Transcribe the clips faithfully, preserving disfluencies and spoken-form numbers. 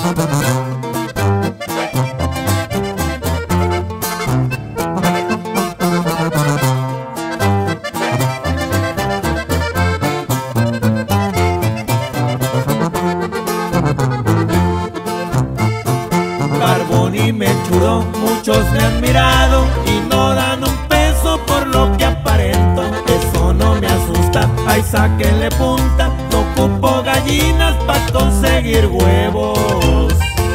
Barbón y mechudo, muchos me han mirado y no dan un peso por lo que aparento. Eso no me asusta, ay sáquenle punta, no ocupo gallinas pa' conseguir huevos.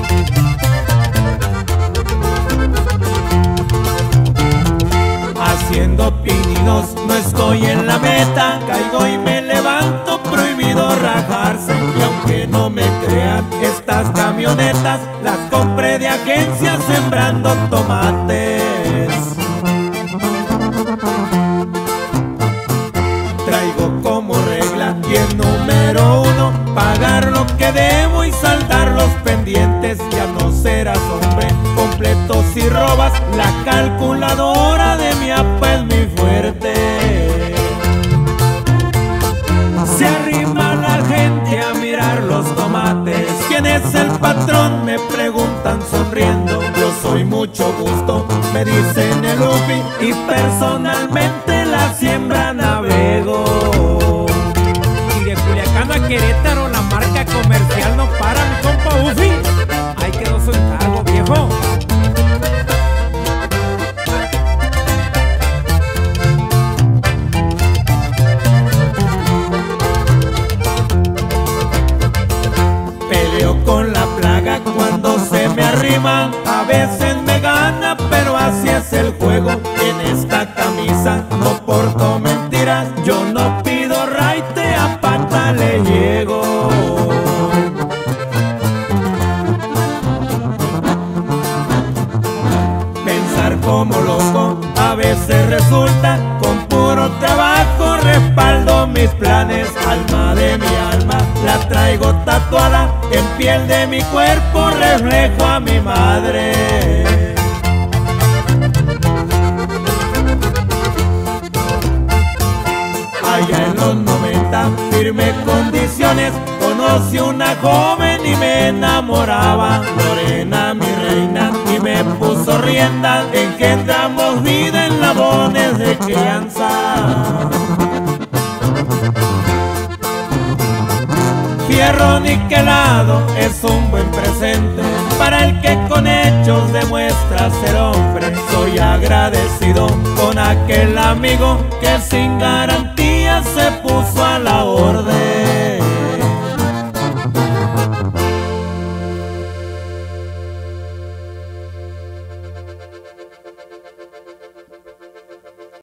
Haciendo pininos, no estoy en la meta, caigo y me levanto, prohibido rajarse. Y aunque no me crean, estas camionetas las compré de agencia sembrando tomates. Traigo como regla y el número uno, pagar lo que debo y saldar los pendientes. Ya no serás hombre completo si robas, la calculadora de mi apa es mi fuerte. Se arrima la gente a mirar los tomates. ¿Quién es el patrón? Me preguntan sonriendo. Yo soy mucho gusto, me dicen el Ufi, y personalmente la siembra navego. Y de Culiacán a Querétaro la marca comercial no para, mi compa Ufi. Ahí quedó su encargo, viejo. Peleo con la plaga cuando se me arrima, a veces me gana, pero así es el juego. En esta camisa no porto mentiras, yo no pido raite, a pata le llego. Pensar como loco a veces resulta, con puro trabajo respaldo mis planes. Alma de mi alma la traigo tatuada, en piel de mi cuerpo reflejo a mi madre. Allá en los noventa, firme condiciones, conocí una joven y me enamoraba. Lorena, mi reina, y me puso rienda, engendramos vida en labones de crianza. Fierro niquelado es un buen presente para el que con hechos demuestra ser hombre. Soy agradecido con aquel amigo que sin garantía se puso a la orden.